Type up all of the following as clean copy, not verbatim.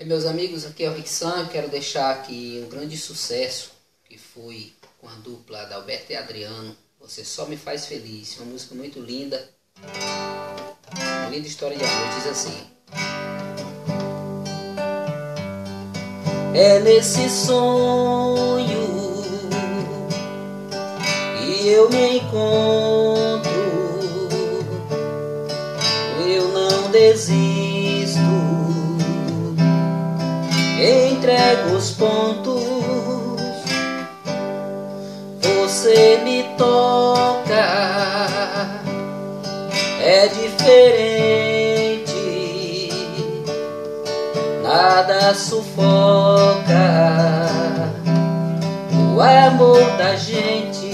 Meus amigos, aqui é o Rixan. Quero deixar aqui um grande sucesso que foi com a dupla Adalberto e Adriano. Você Só Me Faz Feliz. Uma música muito linda. Uma linda história de amor. Diz assim: é nesse sonho que eu me encontro. Eu não desisto, entrego os pontos. Você me toca, é diferente, nada sufoca o amor da gente.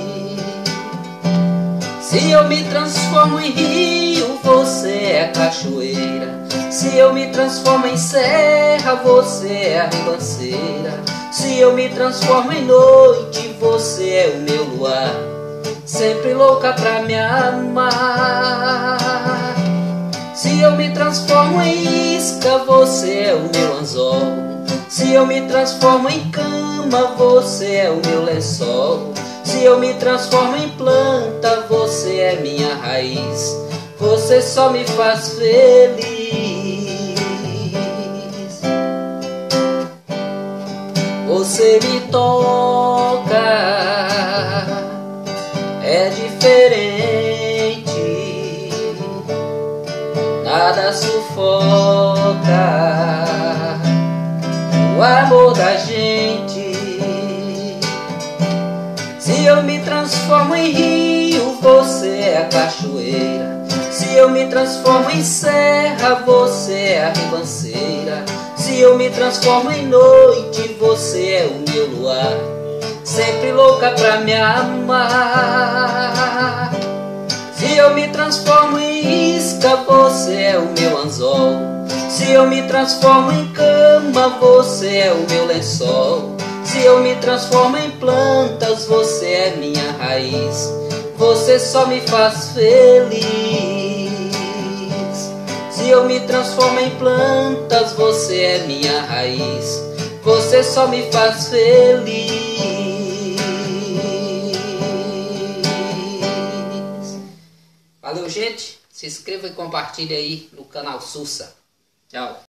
Se eu me transformo em rio, você é a cachoeira. Se eu me transformo em serra, você é a ribanceira. Se eu me transformo em noite, você é o meu luar, sempre louca pra me amar. Se eu me transformo em isca, você é o meu anzol. Se eu me transformo em cama, você é o meu lençol. Se eu me transformo em planta, você é minha raiz. Você só me faz feliz. Você me toca, é diferente, nada sufoca o amor da gente. Se eu me transformo em rio, você é a cachoeira. Se eu me transformo em serra, você é a ribanceira. Se eu me transformo em noite, você é o meu luar, sempre louca pra me amar. Se eu me transformo em isca, você é o meu anzol. Se eu me transformo em cama, você é o meu lençol. Se eu me transformo em plantas, você é minha raiz. Você só me faz feliz. Se eu me transformo em plantas, você é minha raiz. Você só me faz feliz. Valeu, gente. Se inscreva e compartilhe aí no canal Sussa. Tchau.